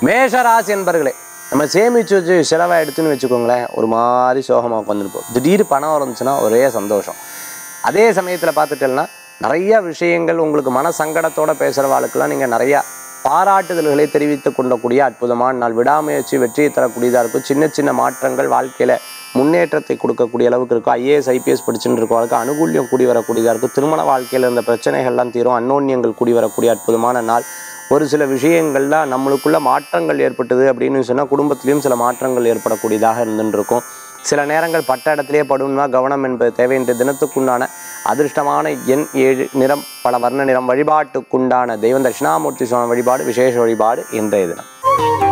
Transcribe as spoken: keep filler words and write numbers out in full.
மேஷ ராசி என்பர்களே, நம்ம சேமிச்சு வச்சு செலவை எடுத்துன்னு வச்சுக்கோங்களேன், ஒரு மாதிரி சோகமாக உட்காந்துருப்போம். திடீர் பணம் வந்துச்சுன்னா ஒரே சந்தோஷம். அதே சமயத்தில் பார்த்துட்டேன்னா நிறைய விஷயங்கள் உங்களுக்கு மன சங்கடத்தோடு பேசுகிறவாளுக்கெல்லாம் நீங்கள் நிறையா பாராட்டுதல்களை தெரிவித்து கொள்ளக்கூடிய அற்புதமான நாள். விடாமுயற்சி வெற்றியை தரக்கூடியதாக இருக்கும். சின்ன சின்ன மாற்றங்கள் வாழ்க்கையில் முன்னேற்றத்தை கொடுக்கக்கூடிய அளவுக்கு இருக்கும். ஐஏஎஸ் ஐபிஎஸ் படிச்சுட்டு இருக்கவங்களுக்கு அனுகூல்யம் கூடி வரக்கூடியதாக இருக்கும். திருமண வாழ்க்கையில் இருந்த பிரச்சனைகள்லாம் தீரும். அன்னோன்யங்கள் கூடி வரக்கூடிய அற்புதமான நாள். ஒரு சில விஷயங்கள்லாம் நம்மளுக்குள்ள மாற்றங்கள் ஏற்பட்டது அப்படின்னு சொன்னால் குடும்பத்திலையும் சில மாற்றங்கள் ஏற்படக்கூடியதாக இருந்துட்டு இருக்கும். சில நேரங்கள் பட்ட இடத்துலையே படும்னா கவனம் என்பது தேவை. இன்று தினத்துக்குண்டான அதிர்ஷ்டமான எண் ஏழு, நிறம் பல வர்ண நிறம். வழிபாட்டுக்குண்டான தெய்வம் தட்சிணாமூர்த்தி சுவாமி வழிபாடு விசேஷ வழிபாடு இன்றைய தினம்.